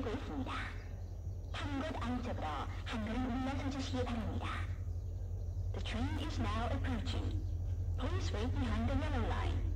가고 있습니다. 타는 곳 안쪽으로 한 걸음 물러서 주시기 바랍니다. The train is now approaching. Please wait behind the yellow line.